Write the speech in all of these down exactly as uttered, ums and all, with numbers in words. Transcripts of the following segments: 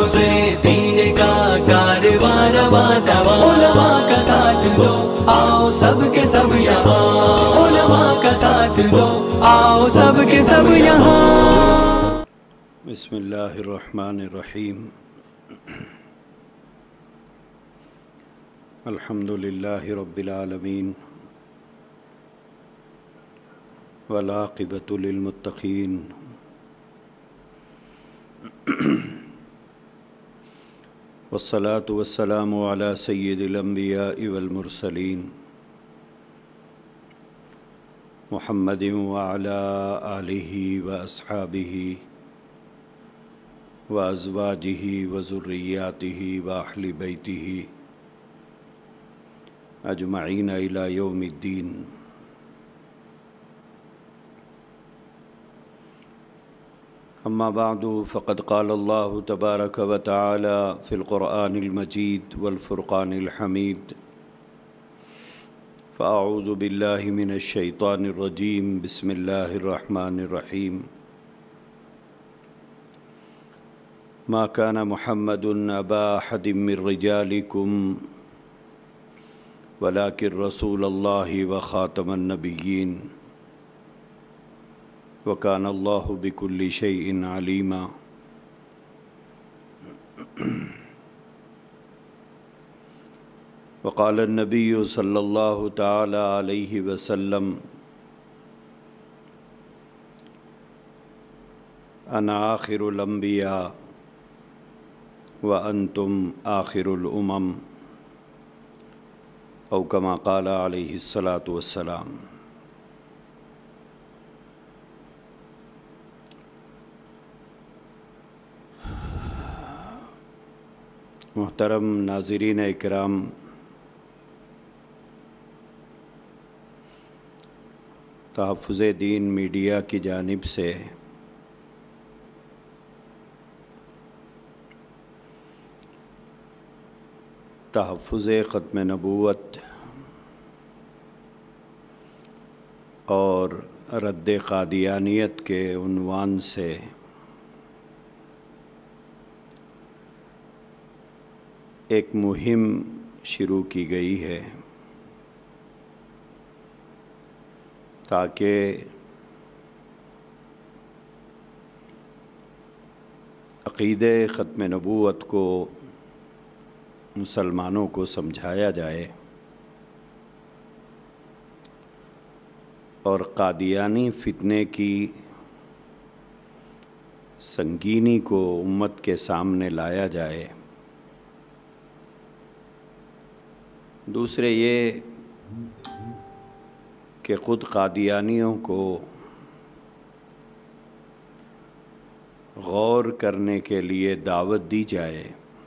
سے دین کا کارواں رواں دواں، علماء کا ساتھ دو آؤ سب کے سب یہاں، علماء کا ساتھ دو آؤ سب کے سب یہاں۔ بسم اللہ الرحمن الرحیم، الحمد للہ رب العالمین، والعاقبۃ للمتقین، والصلاة والسلام علی سید الانبیاء والمرسلین، محمد وعلی آلہ واصحابہ وازواجہ وذریاتہ واہل بیتہ اجمعین الی یوم الدین۔ اما بعد فقد قال اللہ تبارک و تعالی فی القرآن المجید والفرقان الحمید، فاعوذ باللہ من الشیطان الرجیم، بسم اللہ الرحمن الرحیم۔ ما كان محمد أبا أحد من رجالكم ولكن رسول الله وخاتم النبيين وكان الله بكل شيء عليما۔ وقال النبي صلى الله تعالى عليه وسلم: أنا آخر الأنبياء وَأَنْتُمْ آخِرُ الْأُمَمِ، او کما قال علیہ الصلاۃ والسلام۔ محترم ناظرین اکرام، تحفظ دین میڈیا کی جانب سے تحفظ ختم نبوت اور رد قادیانیت کے عنوان سے ایک مہم شروع کی گئی ہے تاکہ عقیدہ ختم نبوت کو مسلمانوں کو سمجھایا جائے اور قادیانی فتنے کی سنگینی کو امت کے سامنے لایا جائے۔ دوسرے یہ کہ خود قادیانیوں کو غور کرنے کے لیے دعوت دی جائے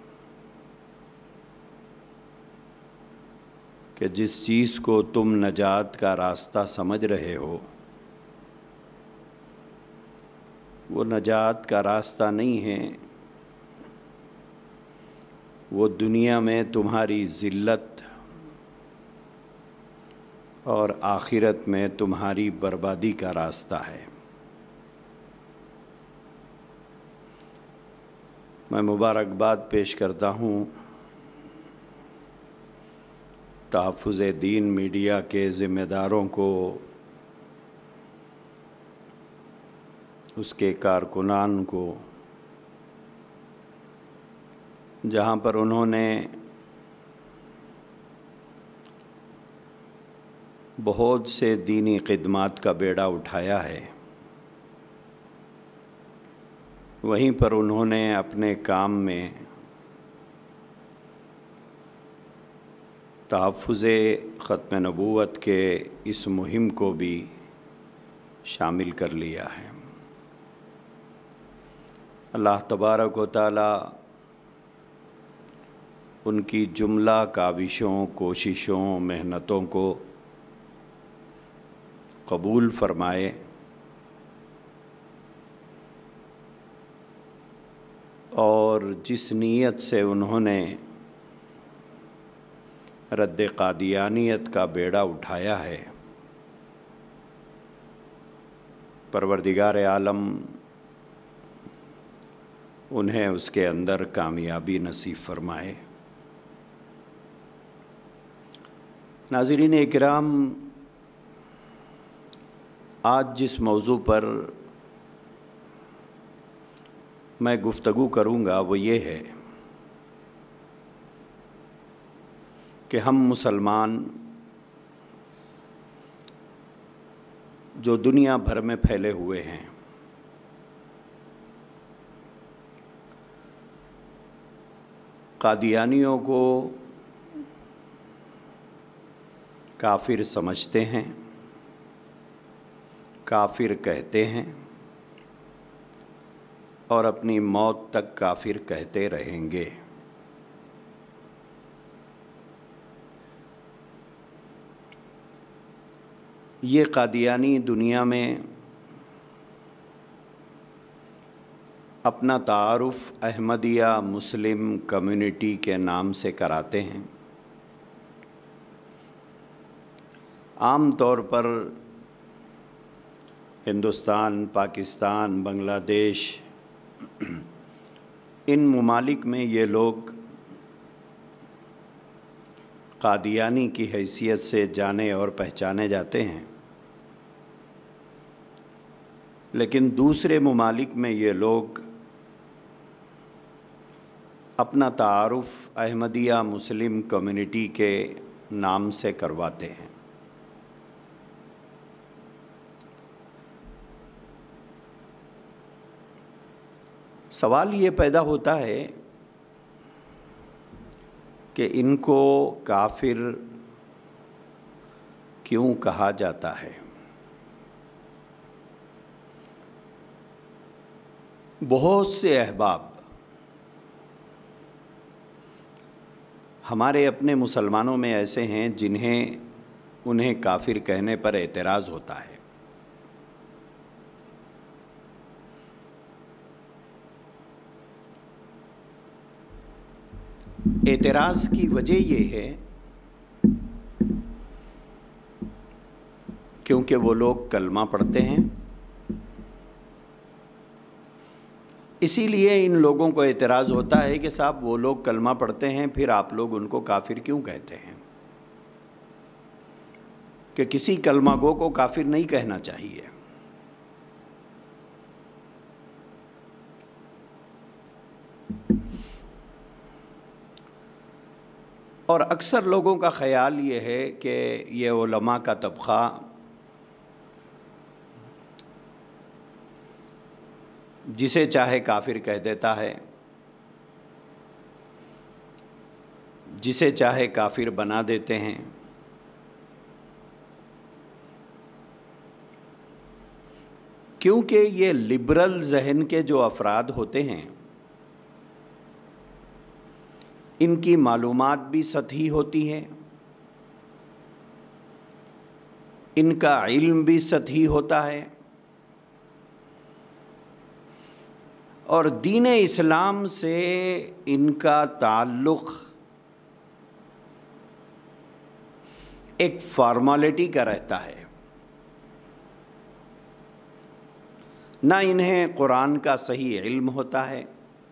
کہ جس چیز کو تم نجات کا راستہ سمجھ رہے ہو وہ نجات کا راستہ نہیں ہے، وہ دنیا میں تمہاری ذلت اور آخرت میں تمہاری بربادی کا راستہ ہے۔ میں مبارکباد پیش کرتا ہوں تحفظ دین میڈیا کے ذمہ داروں کو، اس کے کارکنان کو، جہاں پر انہوں نے بہت سے دینی خدمات کا بیڑا اٹھایا ہے، وہیں پر انہوں نے اپنے کام میں تحفظ ختم نبوت کے اس مہم کو بھی شامل کر لیا ہے۔ اللہ تبارک و تعالی ان کی جملہ کاوشوں، کوششوں، محنتوں کو قبول فرمائے اور جس نیت سے انہوں نے رد قادیانیت کا بیڑا اٹھایا ہے، پروردگار عالم انہیں اس کے اندر کامیابی نصیب فرمائے۔ ناظرین اکرام، آج جس موضوع پر میں گفتگو کروں گا وہ یہ ہے کہ ہم مسلمان جو دنیا بھر میں پھیلے ہوئے ہیں، قادیانیوں کو کافر سمجھتے ہیں، کافر کہتے ہیں اور اپنی موت تک کافر کہتے رہیں گے۔ یہ قادیانی دنیا میں اپنا تعارف احمدیہ مسلم کمیونٹی کے نام سے کراتے ہیں۔ عام طور پر ہندوستان، پاکستان، بنگلہ دیش، ان ممالک میں یہ لوگ قادیانی کی حیثیت سے جانے اور پہچانے جاتے ہیں، لیکن دوسرے ممالک میں یہ لوگ اپنا تعارف احمدیہ مسلم کمیونٹی کے نام سے کرواتے ہیں۔ سوال یہ پیدا ہوتا ہے کہ ان کو کافر کیوں کہا جاتا ہے؟ بہت سے احباب ہمارے اپنے مسلمانوں میں ایسے ہیں جنہیں انہیں کافر کہنے پر اعتراض ہوتا ہے۔ اعتراض کی وجہ یہ ہے کیونکہ وہ لوگ کلمہ پڑھتے ہیں، اسی لیے ان لوگوں کو اعتراض ہوتا ہے کہ صاحب وہ لوگ کلمہ پڑھتے ہیں، پھر آپ لوگ ان کو کافر کیوں کہتے ہیں؟ کہ کسی کلمہ گو کو کافر نہیں کہنا چاہیے۔ اور اکثر لوگوں کا خیال یہ ہے کہ یہ علماء کا طبقہ جسے چاہے کافر کہہ دیتا ہے، جسے چاہے کافر بنا دیتے ہیں۔ کیونکہ یہ لبرل ذہن کے جو افراد ہوتے ہیں، ان کی معلومات بھی سطحی ہوتی ہے، ان کا علم بھی سطحی ہوتا ہے، اور دین اسلام سے ان کا تعلق ایک فارمیلٹی کا رہتا ہے۔ نہ انہیں قرآن کا صحیح علم ہوتا ہے،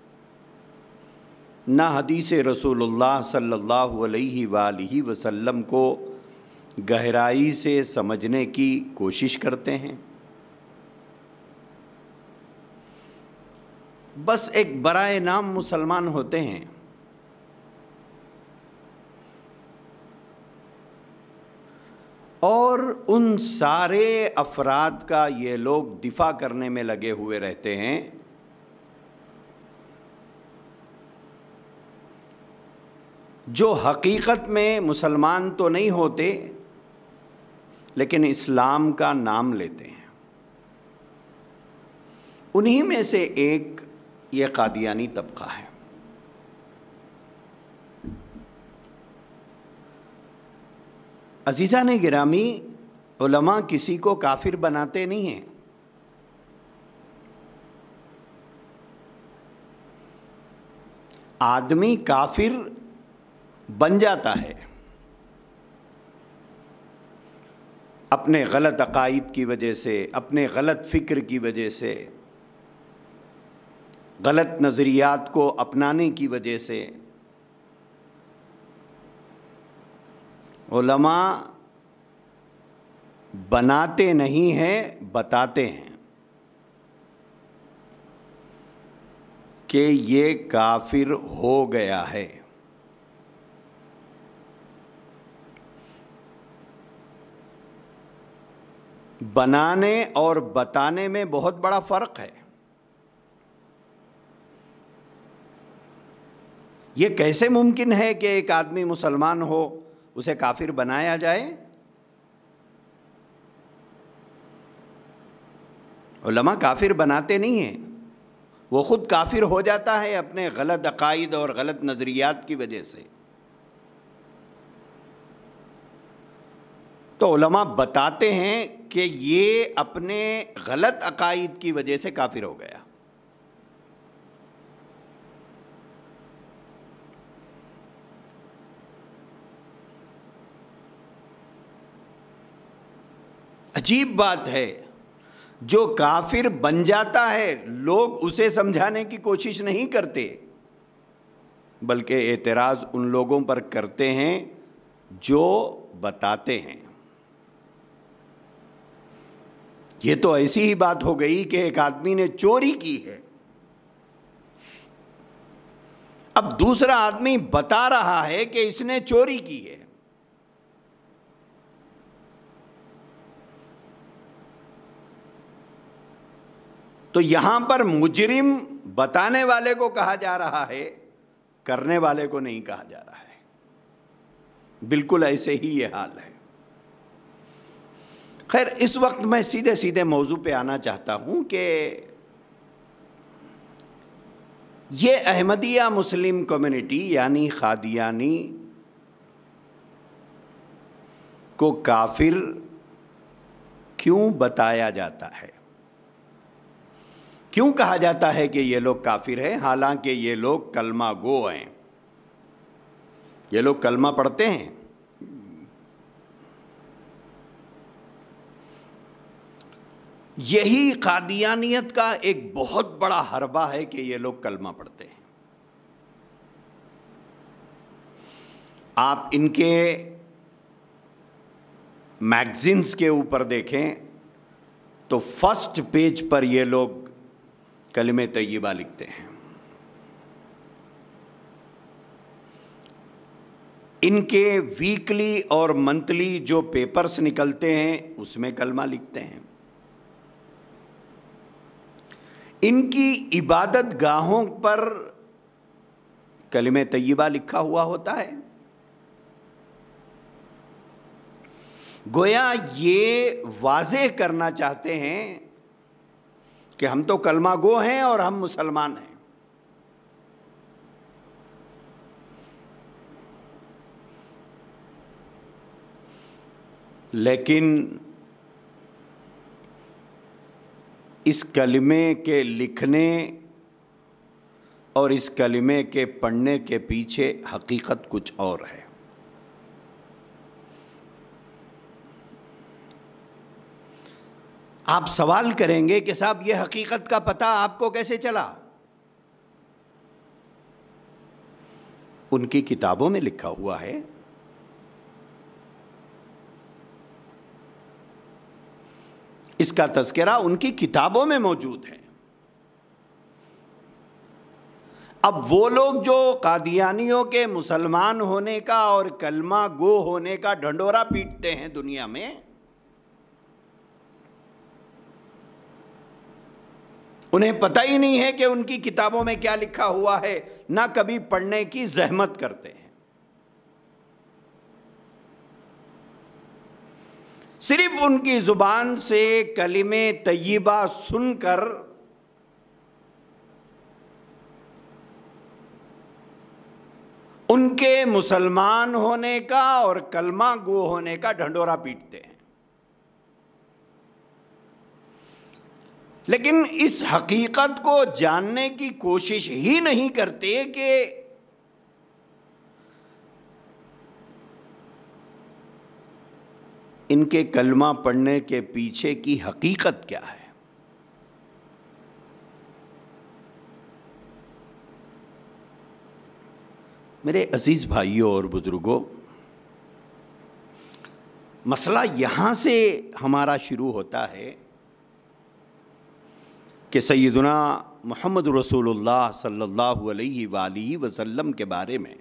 نہ حدیث رسول اللہ صلی اللہ علیہ وآلہ وسلم کو گہرائی سے سمجھنے کی کوشش کرتے ہیں۔ بس ایک برائے نام مسلمان ہوتے ہیں، اور ان سارے افراد کا یہ لوگ دفاع کرنے میں لگے ہوئے رہتے ہیں جو حقیقت میں مسلمان تو نہیں ہوتے لیکن اسلام کا نام لیتے ہیں۔ انہی میں سے ایک یہ قادیانی طبقہ ہے۔ عزیزان گرامی، علماء کسی کو کافر بناتے نہیں ہیں۔ آدمی کافر بن جاتا ہے اپنے غلط عقائد کی وجہ سے، اپنے غلط فکر کی وجہ سے، غلط نظریات کو اپنانے کی وجہ سے علماء بناتے نہیں ہیں، بتاتے ہیں کہ یہ کافر ہو گیا ہے۔ بنانے اور بتانے میں بہت بڑا فرق ہے۔ یہ کیسے ممکن ہے کہ ایک آدمی مسلمان ہو اسے کافر بنایا جائے؟ علماء کافر بناتے نہیں ہیں، وہ خود کافر ہو جاتا ہے اپنے غلط عقائد اور غلط نظریات کی وجہ سے۔ تو علماء بتاتے ہیں کہ یہ اپنے غلط عقائد کی وجہ سے کافر ہو گیا۔ عجیب بات ہے، جو کافر بن جاتا ہے لوگ اسے سمجھانے کی کوشش نہیں کرتے، بلکہ اعتراض ان لوگوں پر کرتے ہیں جو بتاتے ہیں۔ یہ تو ایسی ہی بات ہو گئی کہ ایک آدمی نے چوری کی ہے، اب دوسرا آدمی بتا رہا ہے کہ اس نے چوری کی ہے، تو یہاں پر مجرم بتانے والے کو کہا جا رہا ہے، کرنے والے کو نہیں کہا جا رہا ہے۔ بالکل ایسے ہی یہ حال ہے۔ خیر، اس وقت میں سیدھے سیدھے موضوع پہ آنا چاہتا ہوں کہ یہ احمدیہ مسلم کمیونٹی یعنی قادیانی کو کافر کیوں بتایا جاتا ہے؟ کیوں کہا جاتا ہے کہ یہ لوگ کافر ہیں حالانکہ یہ لوگ کلمہ گو ہیں؟ یہ لوگ کلمہ پڑھتے ہیں۔ یہی قادیانیت کا ایک بہت بڑا حربہ ہے کہ یہ لوگ کلمہ پڑھتے ہیں۔ آپ ان کے میگزینز کے اوپر دیکھیں تو فرسٹ پیج پر یہ لوگ کلمہ طیبہ لکھتے ہیں۔ ان کے ویکلی اور منتھلی جو پیپرز نکلتے ہیں اس میں کلمہ لکھتے ہیں۔ ان کی عبادت گاہوں پر کلمہ طیبہ لکھا ہوا ہوتا ہے۔ گویا یہ واضح کرنا چاہتے ہیں کہ ہم تو کلمہ گو ہیں اور ہم مسلمان ہیں۔ لیکن اس کلمے کے لکھنے اور اس کلمے کے پڑھنے کے پیچھے حقیقت کچھ اور ہے۔ آپ سوال کریں گے کہ صاحب یہ حقیقت کا پتہ آپ کو کیسے چلا؟ ان کی کتابوں میں لکھا ہوا ہے۔ اس کا تذکرہ ان کی کتابوں میں موجود ہے۔ اب وہ لوگ جو قادیانیوں کے مسلمان ہونے کا اور کلمہ گو ہونے کا ڈھنڈورا پیٹتے ہیں دنیا میں، انہیں پتہ ہی نہیں ہے کہ ان کی کتابوں میں کیا لکھا ہوا ہے، نہ کبھی پڑھنے کی زحمت کرتے ہیں۔ صرف ان کی زبان سے کلمہ طیبہ سن کر ان کے مسلمان ہونے کا اور کلمہ گو ہونے کا ڈھنڈورا پیٹتے ہیں۔ لیکن اس حقیقت کو جاننے کی کوشش ہی نہیں کرتے کہ ان کے کلمہ پڑھنے کے پیچھے کی حقیقت کیا ہے۔ میرے عزیز بھائیوں اور بزرگوں، مسئلہ یہاں سے ہمارا شروع ہوتا ہے کہ سیدنا محمد رسول اللہ صلی اللہ علیہ وآلہ وسلم کے بارے میں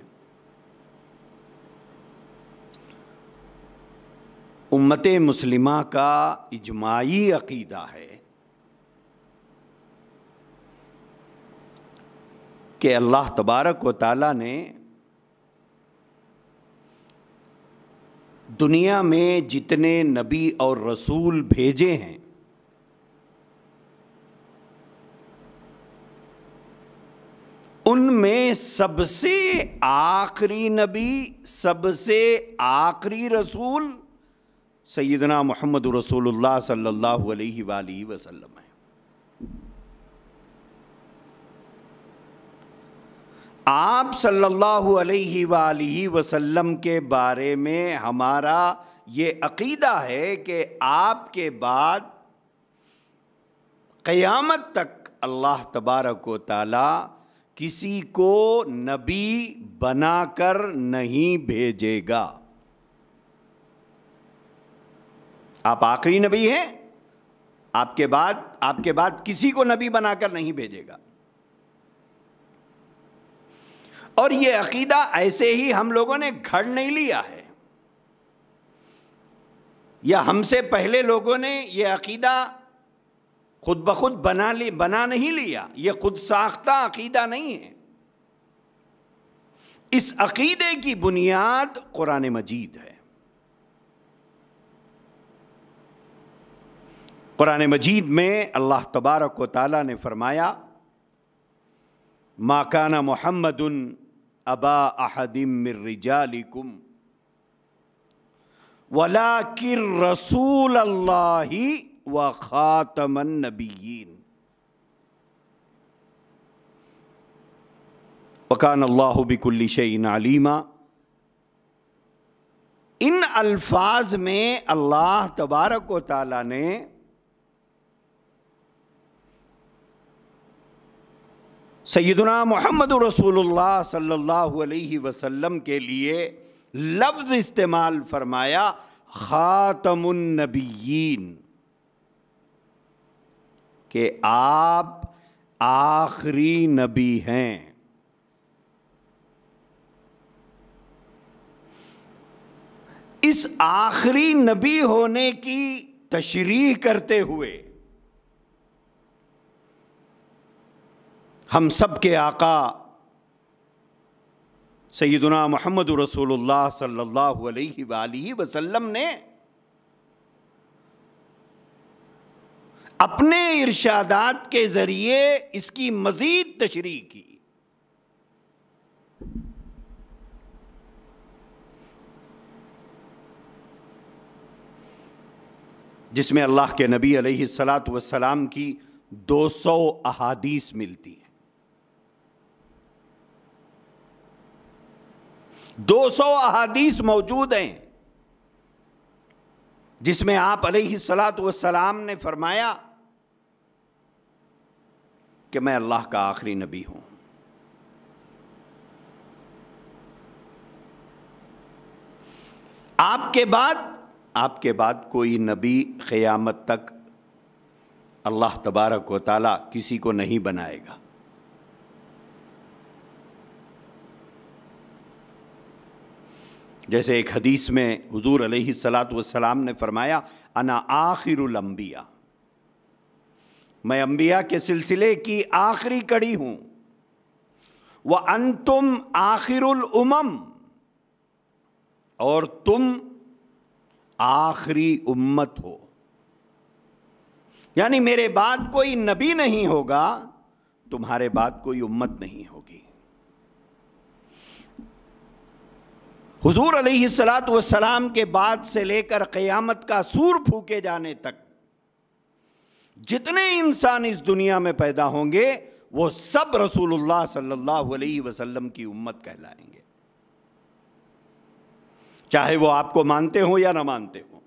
امت مسلمہ کا اجماعی عقیدہ ہے کہ اللہ تبارک و تعالیٰ نے دنیا میں جتنے نبی اور رسول بھیجے ہیں ان میں سب سے آخری نبی، سب سے آخری رسول سیدنا محمد رسول اللہ صلی اللہ علیہ وآلہ وسلم ہے۔ آپ صلی اللہ علیہ وآلہ وسلم کے بارے میں ہمارا یہ عقیدہ ہے کہ آپ کے بعد قیامت تک اللہ تبارک و تعالی کسی کو نبی بنا کر نہیں بھیجے گا۔ آپ آخری نبی ہیں، آپ کے بعد آپ کے بعد کسی کو نبی بنا کر نہیں بھیجے گا۔ اور یہ عقیدہ ایسے ہی ہم لوگوں نے گھڑ نہیں لیا ہے، یا ہم سے پہلے لوگوں نے یہ عقیدہ خود بخود بنا لی بنا نہیں لیا، یہ خود ساختہ عقیدہ نہیں ہے۔ اس عقیدے کی بنیاد قرآن مجید ہے۔ قرآن مجید میں اللہ تبارک و تعالیٰ نے فرمایا ما کان محمد ابا احد من رجالکم ولکن رسول اللہ وخاتم النبیین وکان اللہ بکل شیء علیما۔ ان الفاظ میں اللہ تبارک و تعالیٰ نے سیدنا محمد رسول اللہ صلی اللہ علیہ وسلم کے لیے لفظ استعمال فرمایا خاتم النبیین، کہ آپ آخری نبی ہیں۔ اس آخری نبی ہونے کی تشریح کرتے ہوئے ہم سب کے آقا سیدنا محمد رسول اللہ صلی اللہ علیہ وآلہ وسلم نے اپنے ارشادات کے ذریعے اس کی مزید تشریح کی۔ جس میں اللہ کے نبی علیہ الصلاۃ والسلام کی دو سو احادیث ملتی ہیں، دو سو احادیث موجود ہیں، جس میں آپ علیہ الصلاۃ والسلام نے فرمایا کہ میں اللہ کا آخری نبی ہوں۔ آپ کے بعد آپ کے بعد کوئی نبی قیامت تک اللہ تبارک و تعالیٰ کسی کو نہیں بنائے گا۔ جیسے ایک حدیث میں حضور علیہ الصلاۃ والسلام نے فرمایا انا آخر الانبیاء، میں انبیاء کے سلسلے کی آخری کڑی ہوں، وانتم آخر الامم، اور تم آخری امت ہو۔ یعنی میرے بعد کوئی نبی نہیں ہوگا، تمہارے بعد کوئی امت نہیں ہوگی۔ حضور علیہ الصلاۃ والسلام کے بعد سے لے کر قیامت کا سور پھونکے جانے تک جتنے انسان اس دنیا میں پیدا ہوں گے وہ سب رسول اللہ صلی اللہ علیہ وسلم کی امت کہلائیں گے، چاہے وہ آپ کو مانتے ہوں یا نہ مانتے ہوں۔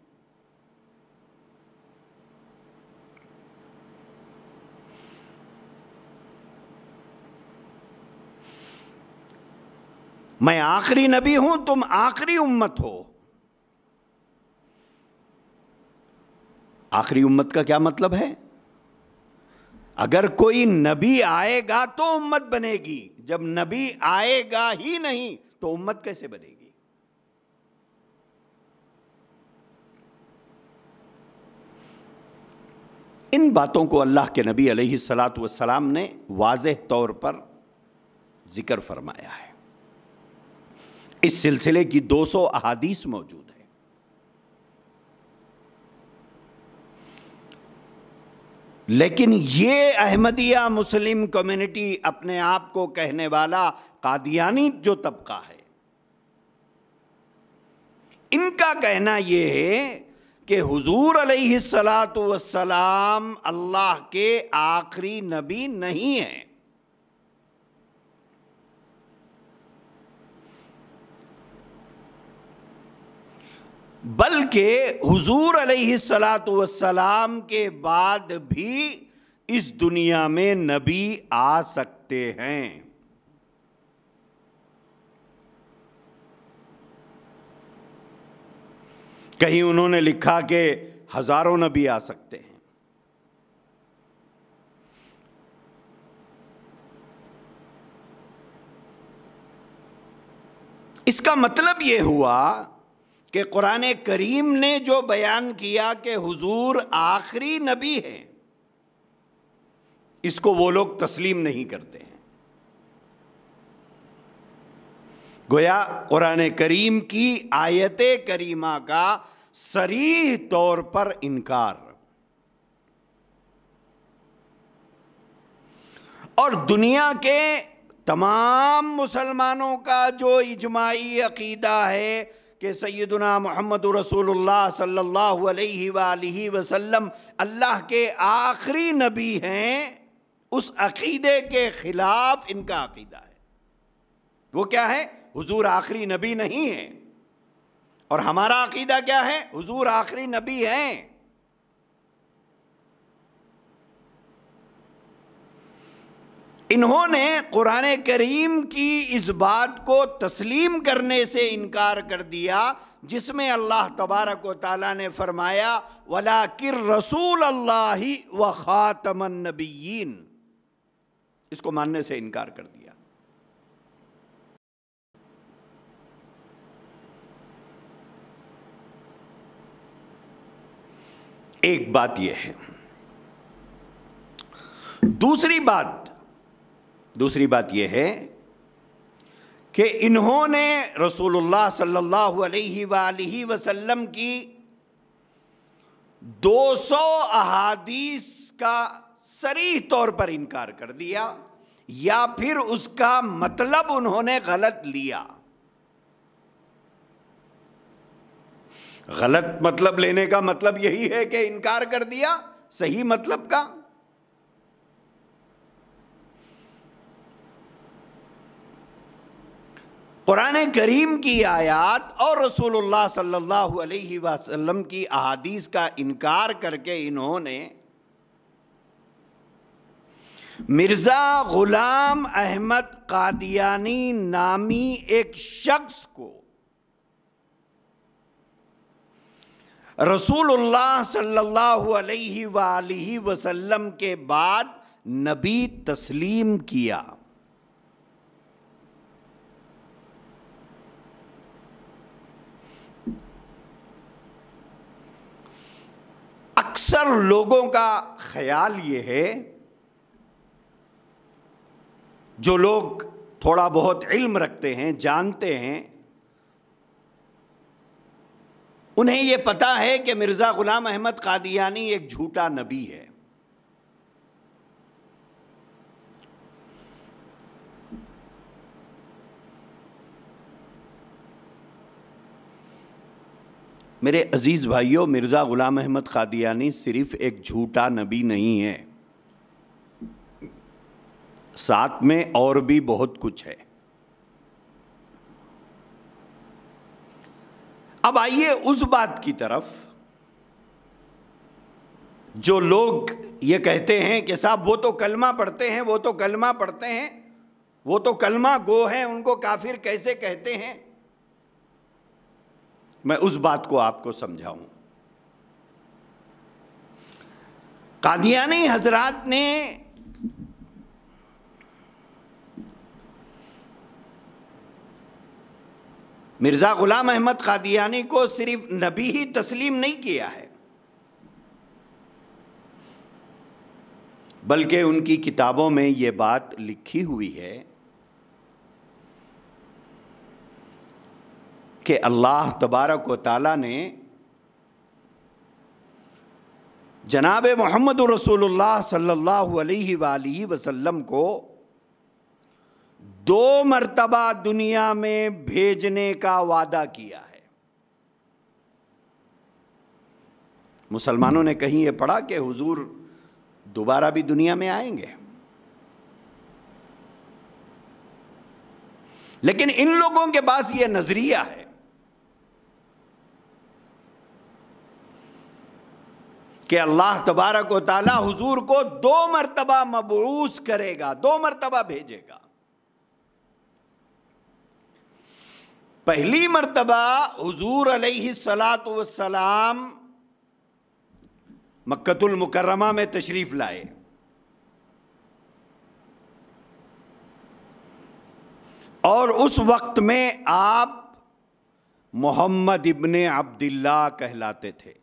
میں آخری نبی ہوں، تم آخری امت ہو۔ آخری امت کا کیا مطلب ہے؟ اگر کوئی نبی آئے گا تو امت بنے گی، جب نبی آئے گا ہی نہیں تو امت کیسے بنے گی؟ ان باتوں کو اللہ کے نبی علیہ الصلاۃ والسلام نے واضح طور پر ذکر فرمایا ہے۔ اس سلسلے کی دو سو احادیث موجود ہیں۔ لیکن یہ احمدیہ مسلم کمیونٹی اپنے آپ کو کہنے والا قادیانی جو طبقہ ہے، ان کا کہنا یہ ہے کہ حضور علیہ الصلاۃ والسلام اللہ کے آخری نبی نہیں ہیں، بلکہ حضور علیہ الصلاۃ والسلام کے بعد بھی اس دنیا میں نبی آ سکتے ہیں۔ کہیں انہوں نے لکھا کہ ہزاروں نبی آ سکتے ہیں۔ اس کا مطلب یہ ہوا کہ قرآن کریم نے جو بیان کیا کہ حضور آخری نبی ہیں، اس کو وہ لوگ تسلیم نہیں کرتے ہیں۔ گویا قرآن کریم کی آیت کریمہ کا صریح طور پر انکار، اور دنیا کے تمام مسلمانوں کا جو اجماعی عقیدہ ہے کہ سیدنا محمد رسول اللہ صلی اللہ علیہ وآلہ وسلم اللہ کے آخری نبی ہیں، اس عقیدے کے خلاف ان کا عقیدہ ہے۔ وہ کیا ہے؟ حضور آخری نبی نہیں ہیں، اور ہمارا عقیدہ کیا ہے؟ حضور آخری نبی ہیں۔ انہوں نے قرآن کریم کی اس بات کو تسلیم کرنے سے انکار کر دیا جس میں اللہ تبارک و تعالیٰ نے فرمایا وَلَٰكِن رَسُولَ اللَّهِ وَخَاتَمَ النَّبِيِّينَ، اس کو ماننے سے انکار کر دیا۔ ایک بات یہ ہے۔ دوسری بات دوسری بات یہ ہے کہ انہوں نے رسول اللہ صلی اللہ علیہ وآلہ وسلم کی دو سو احادیث کا صریح طور پر انکار کر دیا، یا پھر اس کا مطلب انہوں نے غلط لیا۔ غلط مطلب لینے کا مطلب یہی ہے کہ انکار کر دیا صحیح مطلب کا۔ قرآن کریم کی آیات اور رسول اللہ صلی اللہ علیہ وسلم کی احادیث کا انکار کر کے انہوں نے مرزا غلام احمد قادیانی نامی ایک شخص کو رسول اللہ صلی اللہ علیہ وآلہ وسلم کے بعد نبی تسلیم کیا۔ اکثر لوگوں کا خیال یہ ہے، جو لوگ تھوڑا بہت علم رکھتے ہیں، جانتے ہیں، انہیں یہ پتا ہے کہ مرزا غلام احمد قادیانی ایک جھوٹا نبی ہے۔ میرے عزیز بھائیوں، مرزا غلام احمد قادیانی صرف ایک جھوٹا نبی نہیں ہے، ساتھ میں اور بھی بہت کچھ ہے۔ اب آئیے اس بات کی طرف جو لوگ یہ کہتے ہیں کہ صاحب وہ تو کلمہ پڑھتے ہیں وہ تو کلمہ پڑھتے ہیں وہ تو کلمہ گو ہیں، ان کو کافر کیسے کہتے ہیں؟ میں اس بات کو آپ کو سمجھاؤں۔ قادیانی حضرات نے مرزا غلام احمد قادیانی کو صرف نبی ہی تسلیم نہیں کیا ہے، بلکہ ان کی کتابوں میں یہ بات لکھی ہوئی ہے کہ اللہ تبارک و تعالیٰ نے جناب محمد رسول اللہ صلی اللہ علیہ وآلہ وسلم کو دو مرتبہ دنیا میں بھیجنے کا وعدہ کیا ہے۔ مسلمانوں نے کہیں یہ پڑھا کہ حضور دوبارہ بھی دنیا میں آئیں گے، لیکن ان لوگوں کے پاس یہ نظریہ ہے کہ اللہ تبارک و تعالی حضور کو دو مرتبہ مبعوث کرے گا، دو مرتبہ بھیجے گا۔ پہلی مرتبہ حضور علیہ الصلاۃ والسلام مکۃ المکرمہ میں تشریف لائے، اور اس وقت میں آپ محمد ابن عبداللہ کہلاتے تھے۔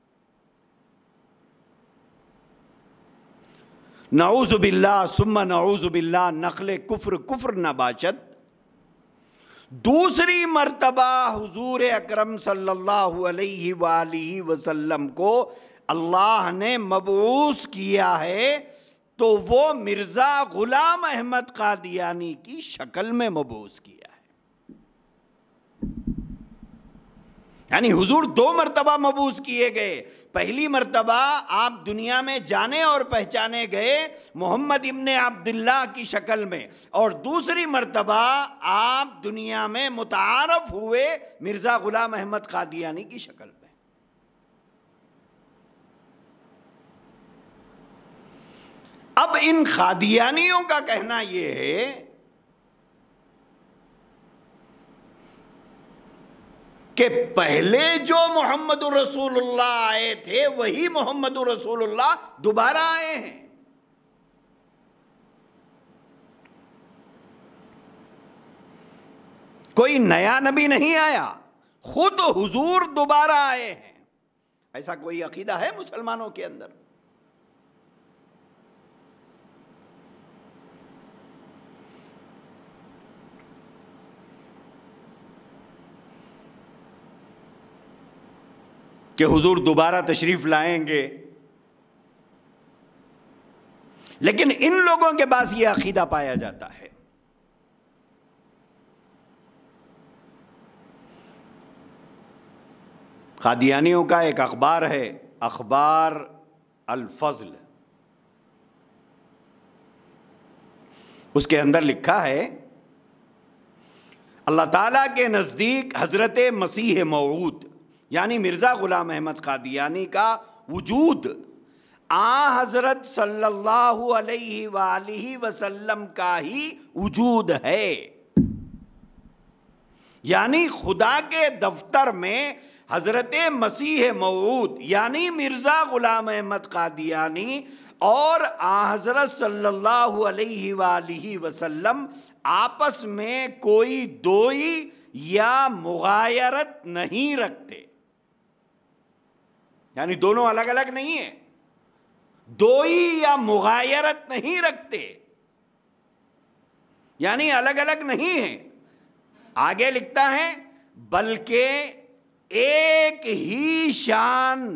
نعوذ باللہ ثم نعوذ باللہ، نقل کفر کفر نباشد۔ دوسری مرتبہ حضور اکرم صلی اللہ علیہ وآلہ وسلم کو اللہ نے مبعوث کیا ہے، تو وہ مرزا غلام احمد قادیانی کی شکل میں مبعوث کیا ہے۔ یعنی حضور دو مرتبہ مبعوث کیے گئے۔ پہلی مرتبہ آپ دنیا میں جانے اور پہچانے گئے محمد ابن عبداللہ کی شکل میں، اور دوسری مرتبہ آپ دنیا میں متعارف ہوئے مرزا غلام احمد قادیانی کی شکل میں۔ اب ان قادیانیوں کا کہنا یہ ہے کہ پہلے جو محمد رسول اللہ آئے تھے وہی محمد رسول اللہ دوبارہ آئے ہیں۔ کوئی نیا نبی نہیں آیا، خود حضور دوبارہ آئے ہیں۔ ایسا کوئی عقیدہ ہے مسلمانوں کے اندر؟ کہ حضور دوبارہ تشریف لائیں گے؟ لیکن ان لوگوں کے پاس یہ عقیدہ پایا جاتا ہے۔ قادیانیوں کا ایک اخبار ہے، اخبار الفضل، اس کے اندر لکھا ہے اللہ تعالیٰ کے نزدیک حضرت مسیح موعود یعنی مرزا غلام احمد قادیانی کا وجود آن حضرت صلی اللہ علیہ وآلہ وسلم کا ہی وجود ہے۔ یعنی خدا کے دفتر میں حضرت مسیح موعود یعنی مرزا غلام احمد قادیانی اور آن حضرت صلی اللہ علیہ وآلہ وسلم آپس میں کوئی دوئی یا مغایرت نہیں رکھتے، یعنی دونوں الگ الگ نہیں ہیں، دوئی یا مغایرت نہیں رکھتے، یعنی الگ الگ نہیں ہیں۔ آگے لکھتا ہے بلکہ ایک ہی شان،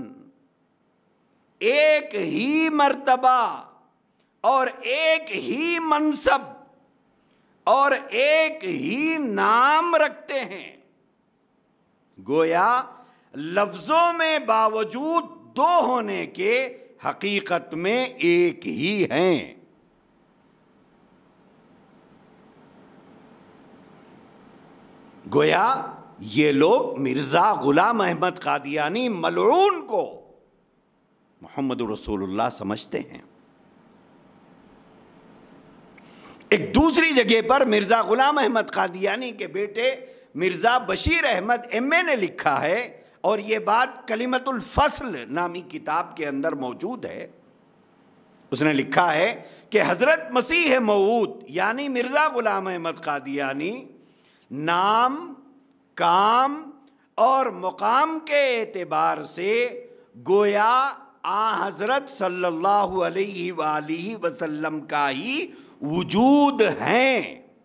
ایک ہی مرتبہ اور ایک ہی منصب اور ایک ہی نام رکھتے ہیں، گویا لفظوں میں باوجود دو ہونے کے حقیقت میں ایک ہی ہیں۔ گویا یہ لوگ مرزا غلام احمد قادیانی ملعون کو محمد رسول اللہ سمجھتے ہیں، ایک دوسری جگہ پر مرزا غلام احمد قادیانی کے بیٹے مرزا بشیر احمد ایم اے نے لکھا ہے، اور یہ بات کلمت الفصل نامی کتاب کے اندر موجود ہے۔ اس نے لکھا ہے کہ حضرت مسیح موعود یعنی مرزا غلام احمد قادیانی نام، کام اور مقام کے اعتبار سے گویا آن حضرت صلی اللہ علیہ وآلہ وسلم کا ہی وجود ہیں،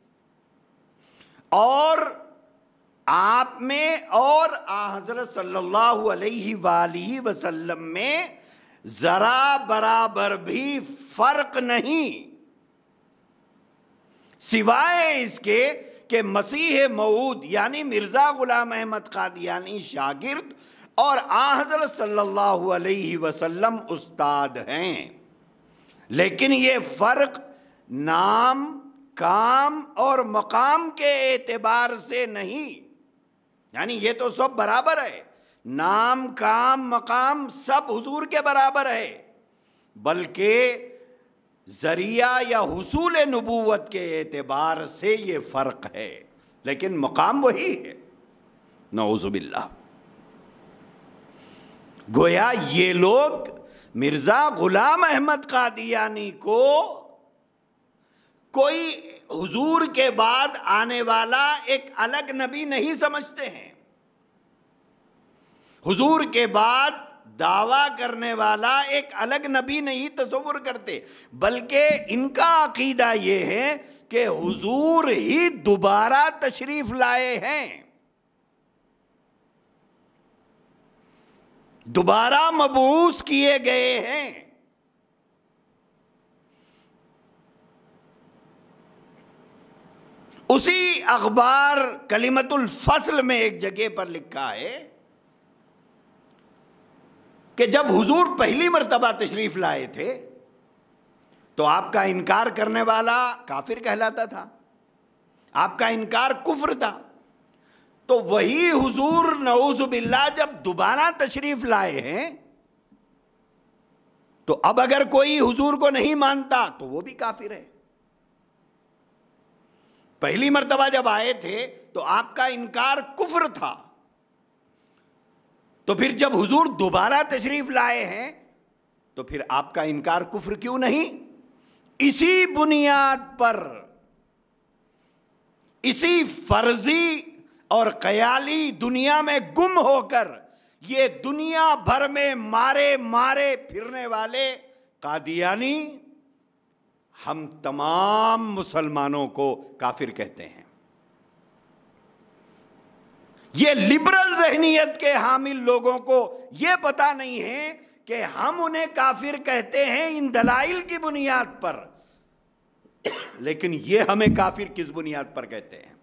اور آپ میں اور آن حضرت صلی اللہ علیہ وآلہ وسلم میں ذرا برابر بھی فرق نہیں، سوائے اس کے کہ مسیح موعود یعنی مرزا غلام احمد قادیانی شاگرد اور آن حضرت صلی اللہ علیہ وسلم استاد ہیں، لیکن یہ فرق نام، کام اور مقام کے اعتبار سے نہیں، یعنی یہ تو سب برابر ہے، نام، کام، مقام سب حضور کے برابر ہے، بلکہ ذریعہ یا حصول نبوت کے اعتبار سے یہ فرق ہے، لیکن مقام وہی ہے۔ نعوذ باللہ۔ گویا یہ لوگ مرزا غلام احمد قادیانی کو کوئی حضور کے بعد آنے والا ایک الگ نبی نہیں سمجھتے ہیں، حضور کے بعد دعویٰ کرنے والا ایک الگ نبی نہیں تصور کرتے، بلکہ ان کا عقیدہ یہ ہے کہ حضور ہی دوبارہ تشریف لائے ہیں، دوبارہ مبعوث کیے گئے ہیں۔ اسی اخبار کلمت الفصل میں ایک جگہ پر لکھا ہے کہ جب حضور پہلی مرتبہ تشریف لائے تھے تو آپ کا انکار کرنے والا کافر کہلاتا تھا، آپ کا انکار کفر تھا، تو وہی حضور نعوذ باللہ جب دوبارہ تشریف لائے ہیں تو اب اگر کوئی حضور کو نہیں مانتا تو وہ بھی کافر ہے۔ پہلی مرتبہ جب آئے تھے تو آپ کا انکار کفر تھا، تو پھر جب حضور دوبارہ تشریف لائے ہیں تو پھر آپ کا انکار کفر کیوں نہیں؟ اسی بنیاد پر، اسی فرضی اور خیالی دنیا میں گم ہو کر یہ دنیا بھر میں مارے مارے پھرنے والے قادیانی ہم تمام مسلمانوں کو کافر کہتے ہیں۔ یہ لبرل ذہنیت کے حامل لوگوں کو یہ پتہ نہیں ہے کہ ہم انہیں کافر کہتے ہیں ان دلائل کی بنیاد پر، لیکن یہ ہمیں کافر کس بنیاد پر کہتے ہیں؟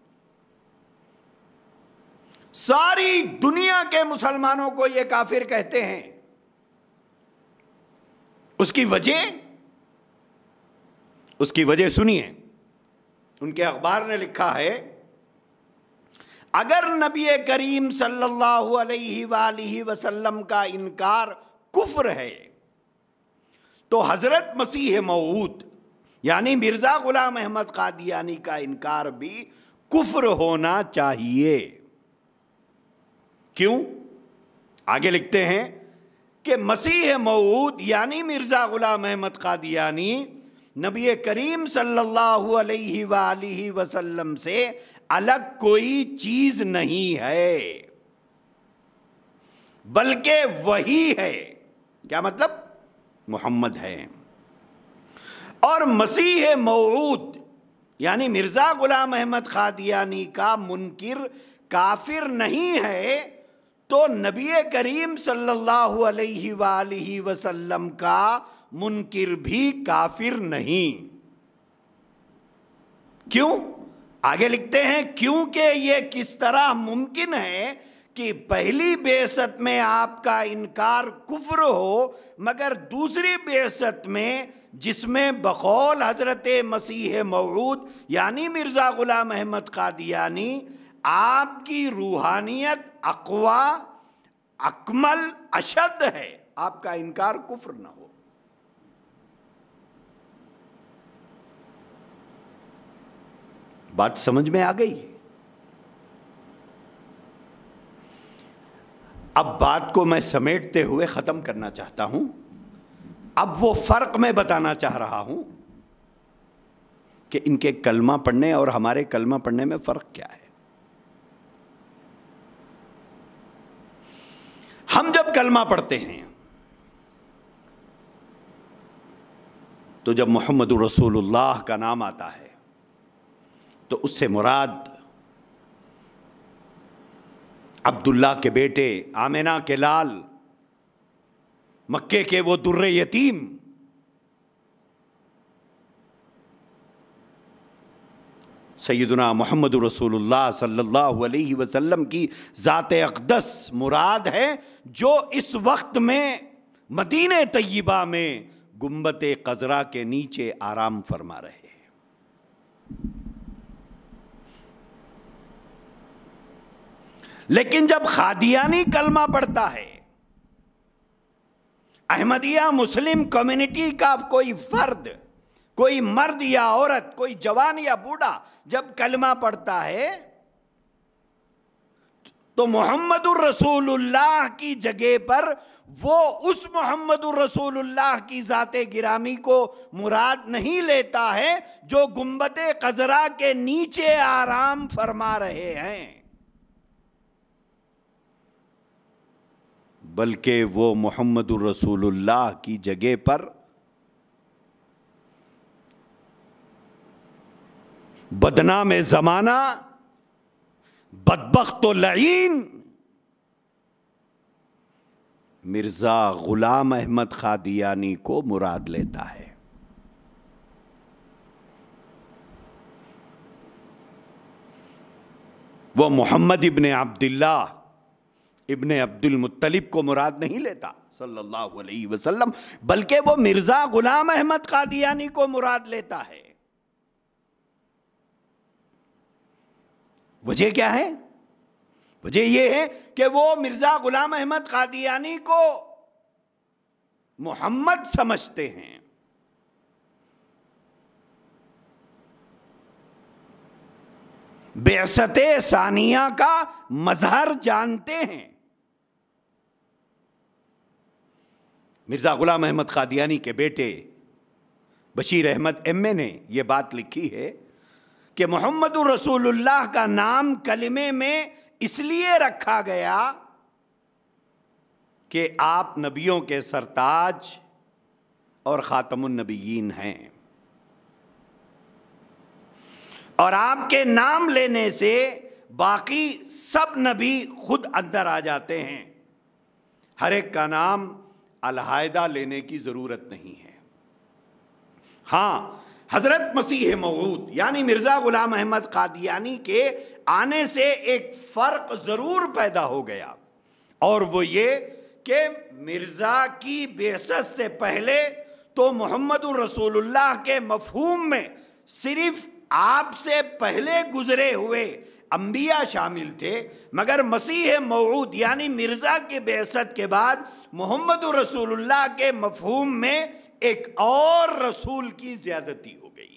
ساری دنیا کے مسلمانوں کو یہ کافر کہتے ہیں۔ اس کی وجہ اس کی وجہ سنیے، ان کے اخبار نے لکھا ہے اگر نبی کریم صلی اللہ علیہ وآلہ وسلم کا انکار کفر ہے تو حضرت مسیح موعود یعنی مرزا غلام احمد قادیانی کا انکار بھی کفر ہونا چاہیے۔ کیوں؟ آگے لکھتے ہیں کہ مسیح موعود یعنی مرزا غلام احمد قادیانی نبی کریم صلی اللہ علیہ وآلہ وسلم سے الگ کوئی چیز نہیں ہے، بلکہ وہی ہے۔ کیا مطلب؟ محمد ہے۔ اور مسیح موعود یعنی مرزا غلام احمد قادیانی کا منکر کافر نہیں ہے تو نبی کریم صلی اللہ علیہ وآلہ وسلم کا منکر بھی کافر نہیں۔ کیوں؟ آگے لکھتے ہیں کیونکہ یہ کس طرح ممکن ہے کہ پہلی بعثت میں آپ کا انکار کفر ہو مگر دوسری بعثت میں جس میں بقول حضرت مسیح موعود یعنی مرزا غلام احمد قادیانی آپ کی روحانیت اقوی، اکمل، اشد ہے، آپ کا انکار کفر نہ ہو۔ بات سمجھ میں آ گئی؟ اب بات کو میں سمیٹتے ہوئے ختم کرنا چاہتا ہوں. اب وہ فرق میں بتانا چاہ رہا ہوں کہ ان کے کلمہ پڑھنے اور ہمارے کلمہ پڑھنے میں فرق کیا ہے. ہم جب کلمہ پڑھتے ہیں تو جب محمد رسول اللہ کا نام آتا ہے تو اس سے مراد عبداللہ کے بیٹے، آمنہ کے لال، مکے کے وہ در یتیم، سیدنا محمد رسول اللہ صلی اللہ علیہ وسلم کی ذات اقدس مراد ہے، جو اس وقت میں مدینہ طیبہ میں گنبد خضرا کے نیچے آرام فرما رہے ہیں. لیکن جب قادیانی کلمہ پڑھتا ہے، احمدیہ مسلم کمیونٹی کا کوئی فرد، کوئی مرد یا عورت، کوئی جوان یا بوڑھا جب کلمہ پڑھتا ہے تو محمد الرسول اللہ کی جگہ پر وہ اس محمد الرسول اللہ کی ذات گرامی کو مراد نہیں لیتا ہے جو گنبد خضرا کے نیچے آرام فرما رہے ہیں، بلکہ وہ محمد الرسول اللہ کی جگہ پر بدنام زمانہ، بدبخت و لعین مرزا غلام احمد قادیانی کو مراد لیتا ہے. وہ محمد ابن عبداللہ ابن عبد المطلب کو مراد نہیں لیتا صلی اللہ علیہ وسلم، بلکہ وہ مرزا غلام احمد قادیانی کو مراد لیتا ہے. وجہ کیا ہے؟ وجہ یہ ہے کہ وہ مرزا غلام احمد قادیانی کو محمد سمجھتے ہیں. بعثت ثانیہ کا مظہر جانتے ہیں. مرزا غلام احمد قادیانی کے بیٹے بشیر احمد ایم اے نے یہ بات لکھی ہے کہ محمد رسول اللہ کا نام کلمے میں اس لیے رکھا گیا کہ آپ نبیوں کے سرتاج اور خاتم النبیین ہیں، اور آپ کے نام لینے سے باقی سب نبی خود اندر آ جاتے ہیں، ہر ایک کا نام علیحدہ لینے کی ضرورت نہیں ہے. ہاں، حضرت مسیح موعود یعنی مرزا غلام احمد قادیانی کے آنے سے ایک فرق ضرور پیدا ہو گیا، اور وہ یہ کہ مرزا کی بعثت سے پہلے تو محمد الرسول اللہ کے مفہوم میں صرف آپ سے پہلے گزرے ہوئے انبیاء شامل تھے، مگر مسیح موعود یعنی مرزا کی بعثت کے بعد محمد رسول اللہ کے مفہوم میں ایک اور رسول کی زیادتی ہو گئی.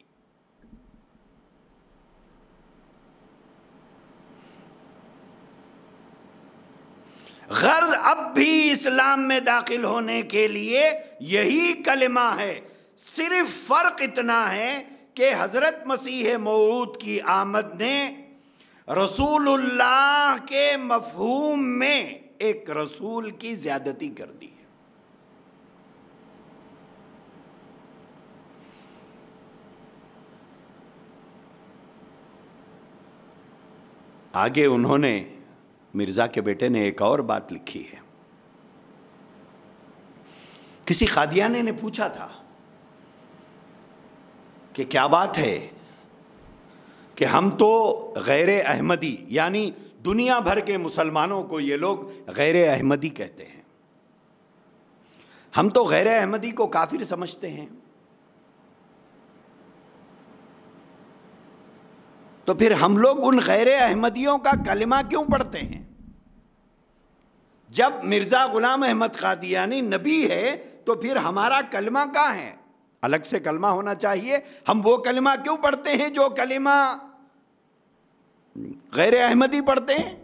غرض اب بھی اسلام میں داخل ہونے کے لیے یہی کلمہ ہے، صرف فرق اتنا ہے کہ حضرت مسیح موعود کی آمد نے رسول اللہ کے مفہوم میں ایک رسول کی زیادتی کر دی ہے. آگے انہوں نے مرزا کے بیٹے نے ایک اور بات لکھی ہے. کسی قادیانی نے پوچھا تھا کہ کیا بات ہے کہ ہم تو غیر احمدی یعنی دنیا بھر کے مسلمانوں کو یہ لوگ غیر احمدی کہتے ہیں، ہم تو غیر احمدی کو کافر سمجھتے ہیں، تو پھر ہم لوگ ان غیر احمدیوں کا کلمہ کیوں پڑھتے ہیں؟ جب مرزا غلام احمد قادیانی نبی ہے تو پھر ہمارا کلمہ کہاں ہے؟ الگ سے کلمہ ہونا چاہیے. ہم وہ کلمہ کیوں پڑھتے ہیں جو کلمہ غیر احمدی پڑھتے ہیں؟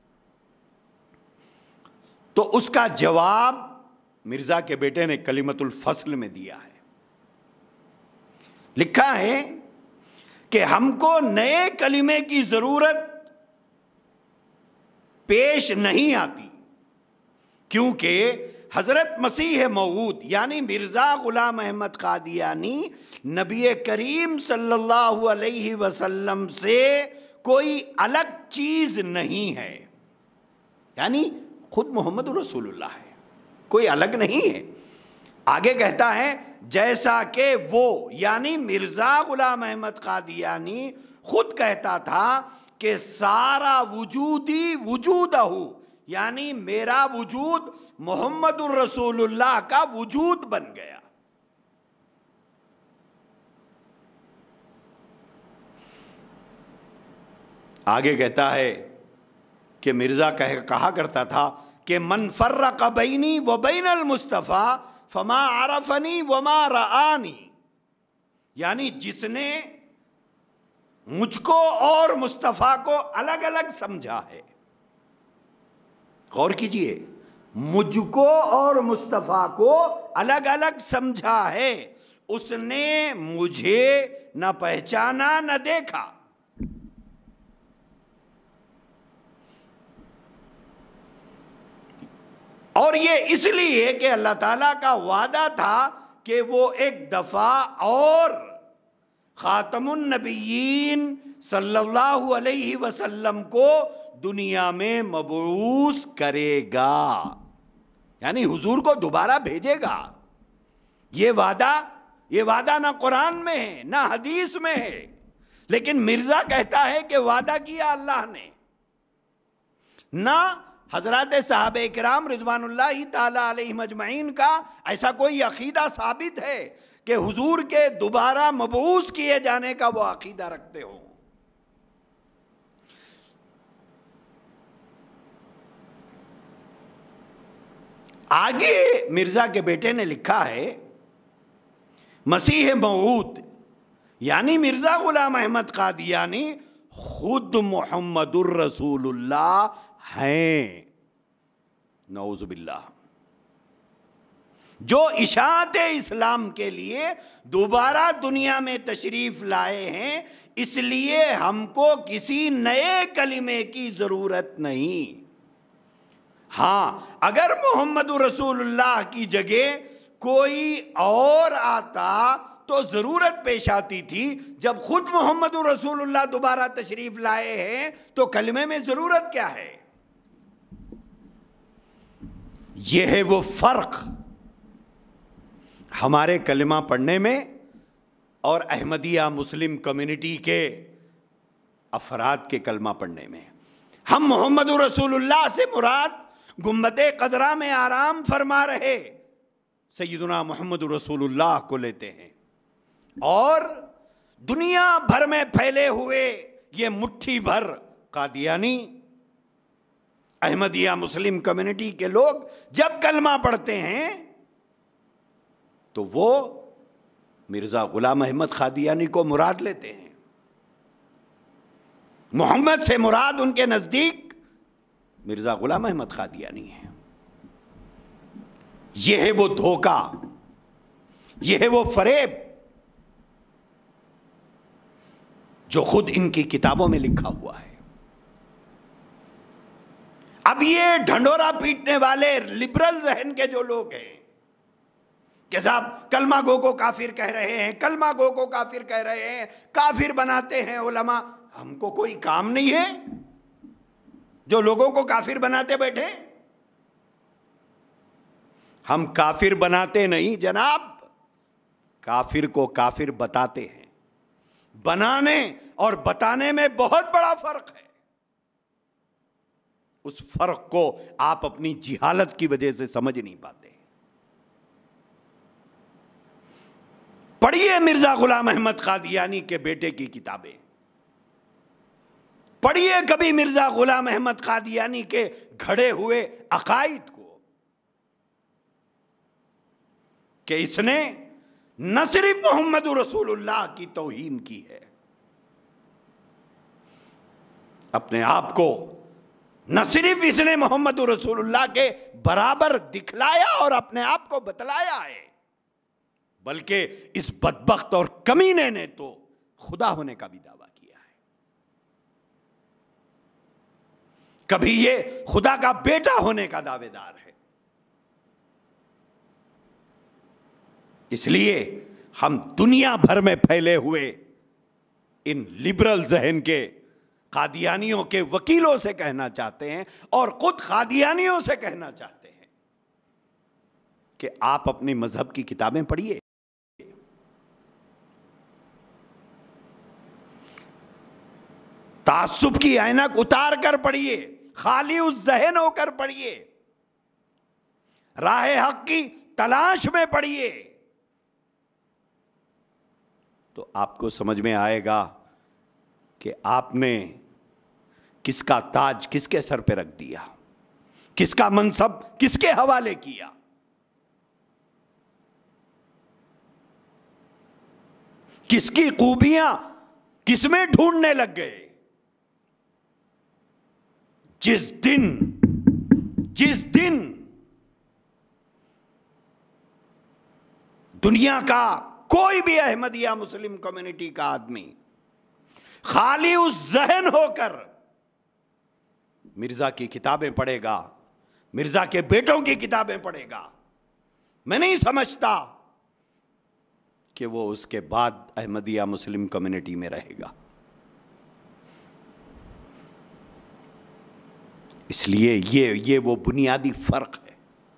تو اس کا جواب مرزا کے بیٹے نے کلمۃ الفصل میں دیا ہے. لکھا ہے کہ ہم کو نئے کلمے کی ضرورت پیش نہیں آتی، کیونکہ حضرت مسیح موعود یعنی مرزا غلام احمد قادیانی نبی کریم صلی اللہ علیہ وسلم سے کوئی الگ چیز نہیں ہے، یعنی خود محمد رسول اللہ ہے، کوئی الگ نہیں ہے. آگے کہتا ہے جیسا کہ وہ یعنی مرزا غلام احمد قادیانی خود کہتا تھا کہ سارا وجودی وجودہ یعنی میرا وجود محمد الرسول اللہ کا وجود بن گیا. آگے کہتا ہے کہ مرزا کہا کرتا تھا کہ من فرق بینی و بین المصطفیٰ فما عرفنی وما رآنی، یعنی جس نے مجھ کو اور مصطفیٰ کو الگ الگ سمجھا ہے. غور کیجئے، مجھ کو اور مصطفیٰ کو الگ الگ سمجھا ہے، اس نے مجھے نہ پہچانا نہ دیکھا. اور یہ اس لیے کہ اللہ تعالیٰ کا وعدہ تھا کہ وہ ایک دفعہ اور خاتم النبیین صلی اللہ علیہ وسلم کو دنیا میں مبعوث کرے گا، یعنی حضور کو دوبارہ بھیجے گا. یہ وعدہ یہ وعدہ نہ قرآن میں ہے نہ حدیث میں ہے، لیکن مرزا کہتا ہے کہ وعدہ کیا اللہ نے. نہ حضرات صحابہ کرام رضوان اللہ تعالی علیہم اجمعین کا ایسا کوئی عقیدہ ثابت ہے کہ حضور کے دوبارہ مبعوث کیے جانے کا وہ عقیدہ رکھتے ہوں. آگے مرزا کے بیٹے نے لکھا ہے مسیح موعود یعنی مرزا غلام احمد قادیانی خود محمد الرسول اللہ ہیں، نعوذ باللہ، جو اشاعت اسلام کے لیے دوبارہ دنیا میں تشریف لائے ہیں. اس لیے ہم کو کسی نئے کلمے کی ضرورت نہیں. ہاں اگر محمد رسول اللہ کی جگہ کوئی اور آتا تو ضرورت پیش آتی تھی. جب خود محمد رسول اللہ دوبارہ تشریف لائے ہیں تو کلمے میں ضرورت کیا ہے؟ یہ ہے وہ فرق ہمارے کلمہ پڑھنے میں اور احمدیہ مسلم کمیونٹی کے افراد کے کلمہ پڑھنے میں. ہم محمد رسول اللہ سے مراد گنبد خضرا میں آرام فرما رہے سیدنا محمد رسول اللہ کو لیتے ہیں، اور دنیا بھر میں پھیلے ہوئے یہ مٹھی بھر قادیانی احمدیہ مسلم کمیونٹی کے لوگ جب کلمہ پڑھتے ہیں تو وہ مرزا غلام احمد قادیانی کو مراد لیتے ہیں. محمد سے مراد ان کے نزدیک مرزا غلام احمد قادیانی ہے. یہ ہے وہ دھوکہ، یہ ہے وہ فریب جو خود ان کی کتابوں میں لکھا ہوا ہے. اب یہ ڈھنڈورا پیٹنے والے لبرل ذہن کے جو لوگ ہیں کہ صاحب کلمہ گو کو کافر کہہ رہے ہیں، کلمہ گو کو کافر کہہ رہے ہیں، کافر بناتے ہیں علماء. ہم کو کوئی کام نہیں ہے جو لوگوں کو کافر بناتے بیٹھے؟ ہم کافر بناتے نہیں جناب، کافر کو کافر بتاتے ہیں. بنانے اور بتانے میں بہت بڑا فرق ہے. اس فرق کو آپ اپنی جہالت کی وجہ سے سمجھ نہیں پاتے. پڑھیے مرزا غلام احمد قادیانی کے بیٹے کی کتابیں، پڑھیے کبھی مرزا غلام احمد قادیانی کے گھڑے ہوئے عقائد کو کہ اس نے نہ صرف محمد رسول اللہ کی توہین کی ہے، اپنے آپ کو نہ صرف اس نے محمد رسول اللہ کے برابر دکھلایا اور اپنے آپ کو بتلایا ہے، بلکہ اس بدبخت اور کمینے نے تو خدا ہونے کا بھی دعویٰ کیا ہے۔ کبھی یہ خدا کا بیٹا ہونے کا دعوے دار ہے۔ اس لیے ہم دنیا بھر میں پھیلے ہوئے ان لبرل ذہن کے قادیانیوں کے وکیلوں سے کہنا چاہتے ہیں، اور خود قادیانیوں سے کہنا چاہتے ہیں کہ آپ اپنی مذہب کی کتابیں پڑھیے، تعصب کی عینک اتار کر پڑھیے، خالی اس ذہن ہو کر پڑھیے، راہ حق کی تلاش میں پڑھیے، تو آپ کو سمجھ میں آئے گا کہ آپ نے کس کا تاج کس کے سر پہ رکھ دیا، کس کا منصب کس کے حوالے کیا۔ کس کی خوبیاں کس میں ڈھونڈنے لگ گئے۔ جس دن جس دن دنیا کا کوئی بھی احمدیہ مسلم کمیونٹی کا آدمی خالی اس ذہن ہو کر مرزا کی کتابیں پڑھے گا، مرزا کے بیٹوں کی کتابیں پڑھے گا، میں نہیں سمجھتا کہ وہ اس کے بعد احمدیہ مسلم کمیونٹی میں رہے گا۔ اس لیے یہ یہ وہ بنیادی فرق ہے،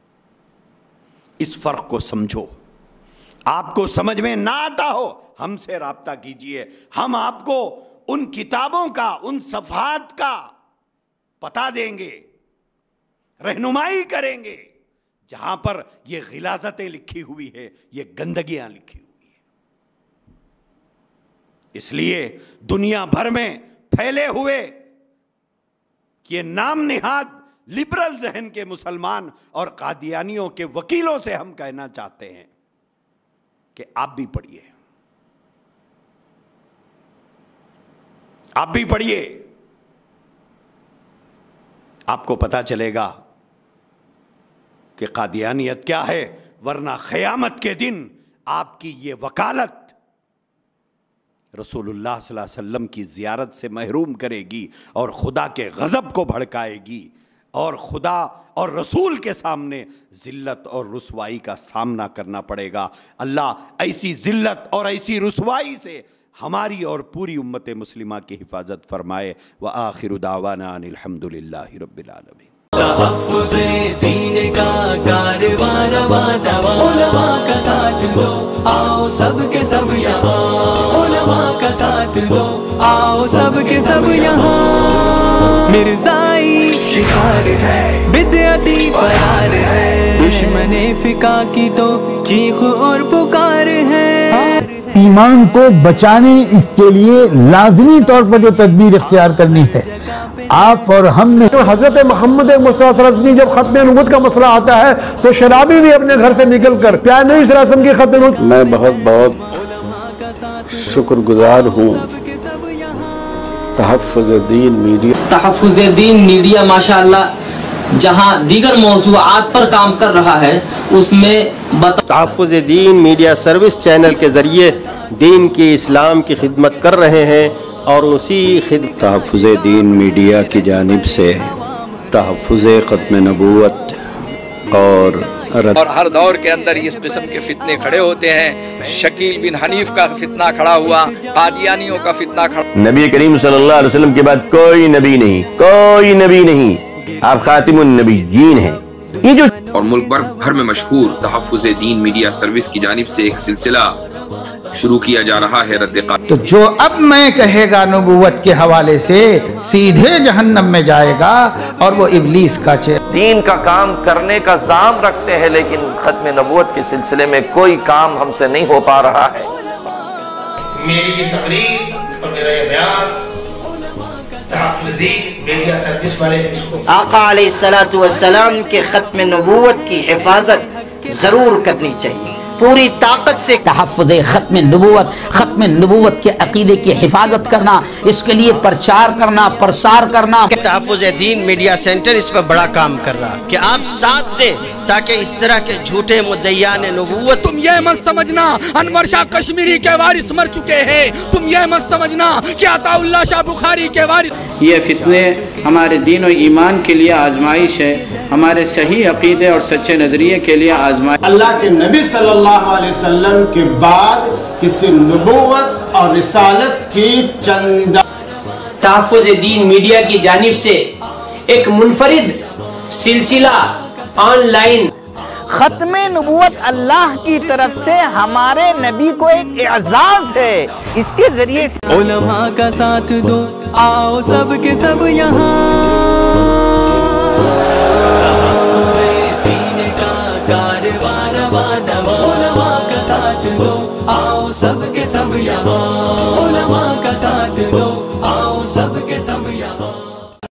اس فرق کو سمجھو۔ آپ کو سمجھ میں نہ آتا ہو ہم سے رابطہ کیجئے، ہم آپ کو ان کتابوں کا، ان صفحات کا پتہ دیں گے، رہنمائی کریں گے جہاں پر یہ غلاظتیں لکھی ہوئی ہے، یہ گندگیاں لکھی ہوئی ہیں۔ اس لیے دنیا بھر میں پھیلے ہوئے یہ نام نہاد لبرل ذہن کے مسلمان اور قادیانیوں کے وکیلوں سے ہم کہنا چاہتے ہیں کہ آپ بھی پڑھیے، آپ بھی پڑھیے، آپ کو پتا چلے گا کہ قادیانیت کیا ہے، ورنہ قیامت کے دن آپ کی یہ وکالت رسول اللہ صلی اللہ علیہ وسلم کی زیارت سے محروم کرے گی اور خدا کے غضب کو بھڑکائے گی، اور خدا اور رسول کے سامنے ذلت اور رسوائی کا سامنا کرنا پڑے گا۔ اللہ ایسی ذلت اور ایسی رسوائی سے ہماری اور پوری امت مسلمہ کی حفاظت فرمائے۔ وآخر دعوانا ان الحمد للہ رب العالمین۔ تحفظ دین کا کارواں رواں دواں، علماء کا ساتھ دو آؤ سب کے سب یہاں، علماء کا ساتھ دو آؤ سب کے سب یہاں۔ مرزائی شکار ہے، بدعتی فرار ہے، دشمن فقہ کی تو چیخ اور پکار ہے۔ ایمان کو بچانے اس کے لیے لازمی طور پر جو تدبیر اختیار کرنی ہے، آپ اور ہم نے حضرت محمد مصطفیٰ صلی اللہ علیہ وسلم جب ختم نبوت کا مسئلہ آتا ہے تو شرابی بھی اپنے گھر سے نکل کر پیارے نبی صلی اللہ علیہ وسلم کی ختم نبوت۔ میں بہت بہت شکر گزار ہوں تحفظ دین میڈیا۔ تحفظ دین میڈیا ماشاءاللہ جہاں دیگر موضوعات پر کام کر رہا ہے، اس میں تحفظ دین میڈیا سروس چینل کے ذریعے دین کی اسلام کی خدمت کر رہے ہیں، اور اسی خدمت تحفظ دین میڈیا کی جانب سے تحفظ ختم نبوت اور اور ہر دور کے اندر اس قسم کے فتنے کھڑے ہوتے ہیں۔ شکیل بن حنیف کا فتنہ کھڑا ہوا، قادیانیوں کا فتنہ کھڑا۔ نبی کریم صلی اللہ علیہ وسلم کے بعد کوئی نبی نہیں، کوئی نبی نہیں، آپ خاتم النبیین ہیں۔ یہ جو اور ملک بھر میں مشہور تحفظ دین میڈیا سروس کی جانب سے ایک سلسلہ شروع کیا جا رہا ہے رد قاتل، تو جو اب میں کہے گا نبوت کے حوالے سے سیدھے جہنم میں جائے گا، اور وہ ابلیس کا چہرہ۔ دین کا کام کرنے کا زعم رکھتے ہیں، لیکن ختم نبوت کے سلسلے میں کوئی کام ہم سے نہیں ہو پا رہا ہے۔ میری یہ تقریر اور میرا یہ بیان تحفظ دین میڈیا سروس والے آقا علیہ الصلوۃ والسلام کے ختم نبوت کی حفاظت ضرور کرنی چاہیے۔ पूरी ताकत से तहफ़्फ़ुज़ ख़त्म नबूवत, ख़त्म नबूवत के अक़ीदे की हिफाजत करना, इसके लिए प्रचार करना, प्रसार करना। तहफ़्फ़ुज़ दीन मीडिया सेंटर इस पर बड़ा काम कर रहा कि आप साथ दें ताकि इस तरह के झूठे मुद्दईयान नबूवत। तुम ये मत समझना अनवर शाह कश्मीरी के वारिस मर चुके हैं, तुम ये मत समझना कि अताउल्लाह शाह बुखारी के वारिस। ये फितने हमारे दीन और ईमान के लिए आजमाइश है, हमारे सही अकीदे और सच्चे नजरिए के लिए आजमाइश। अल्लाह के नबी सल्लल्लाहु अलैहि वसल्लम के बाद किसी नबूवत और रिसालत की चंदा। तहफ़्फ़ुज़ दीन मीडिया की जानिब से एक मुनफरिद सिलसिला ऑनलाइन खत्म नबूवत अल्लाह की तरफ से हमारे नबी को एक एजाज है, इसके जरिए उलमा का साथ दो, आओ सब के सब यहाँ।